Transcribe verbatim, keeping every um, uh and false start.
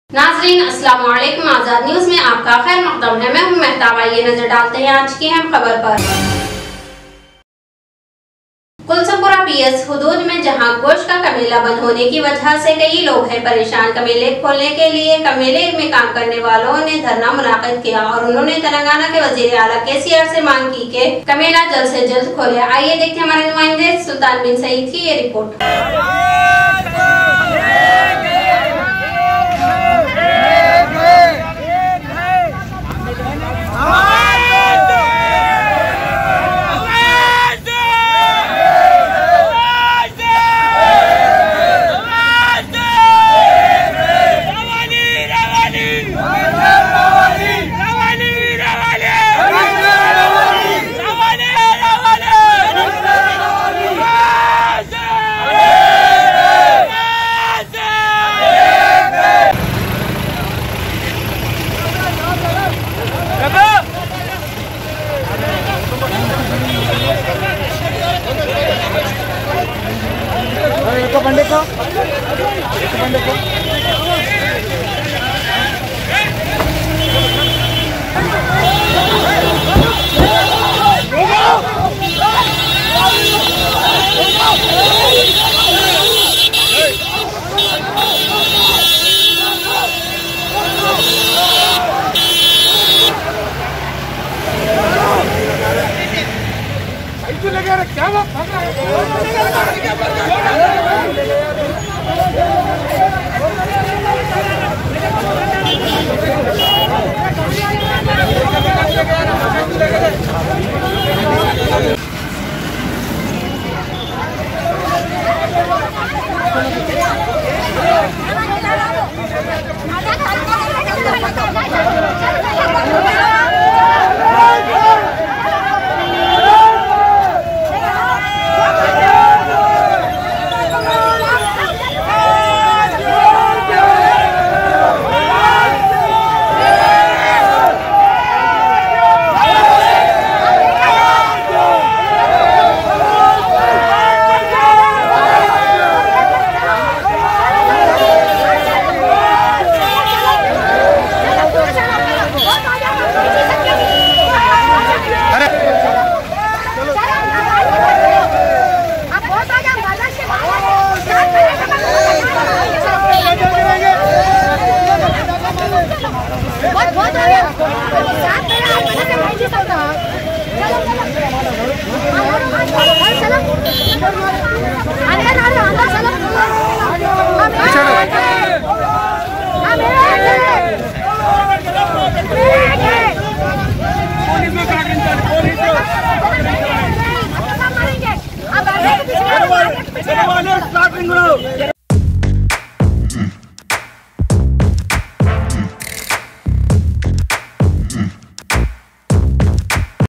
नाज़रीन अस्सलाम वालेकुम। आजाद न्यूज में आपका खैर मक़दम है। मैं हूं महताबा। ये नजर डालते हैं आज की अहम खबर पर। कुलसुमपुरा पीएस हुदूद में जहां गोश्त का कमेला बंद होने की वजह से कई लोग हैं परेशान। कमेले खोलने के लिए कमेले में काम करने वालों ने धरना मुनाकिद किया और उन्होंने तेलंगाना के वजीर आला केसीआर से मांग की कि कमेला जल्द से जल्द खोले। आइए देखते हैं हमारे नुमाइंदे सुल्तान बिन सईद की ये रिपोर्ट। बंदे को बंदे को लगे रहा क्या बात